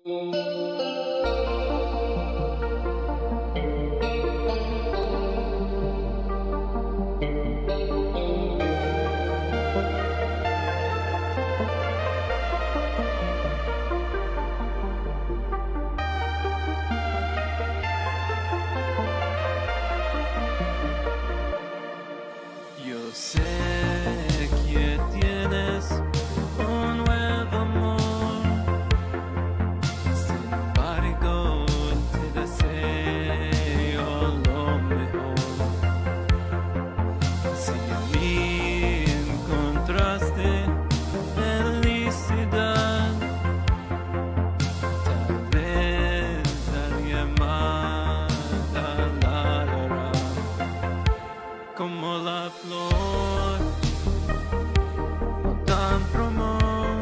Yo sé que tienes un nuevo amor, sin embargo te deseo lo mejor. Si en mí encontraste felicidad, tal vez alguien más la dará. Como la flor, con tanto amor,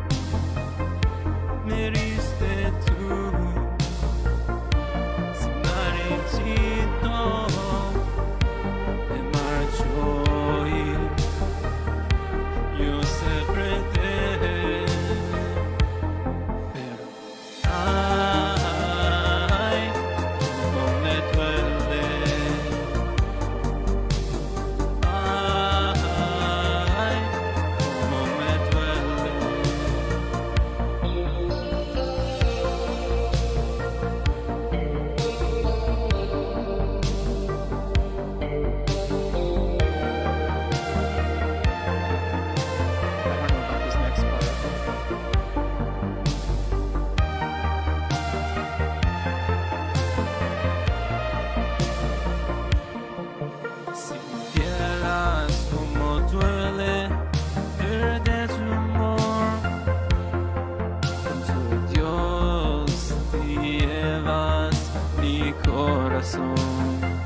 me heriste tú, sin marchito, me marcho ir. Yo siempre te, pero ay, cómo me duele. Si vieras cómo duele perder tu amor, con tu Dios te llevas mi corazón.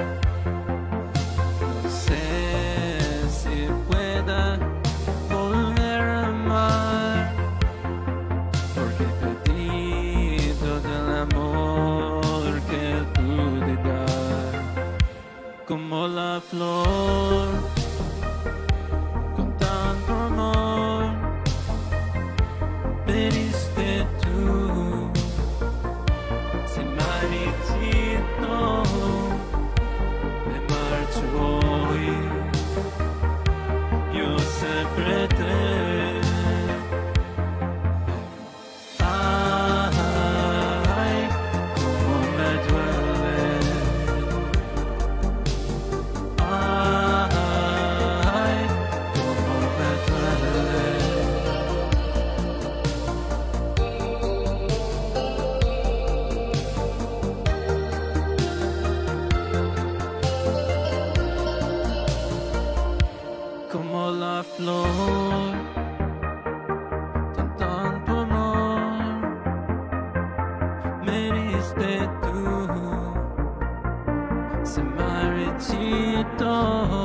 No sé si pueda volver a amar, porque he perdido del amor que pude dar. Como la flor, con tanto amor, me diste tú, sin marchito, me marcho hoy. Yo siempre te, ay, cómo me duele. Ay, cómo me duele. Como la flor, con tanto amor, me diste tú, sin marchito.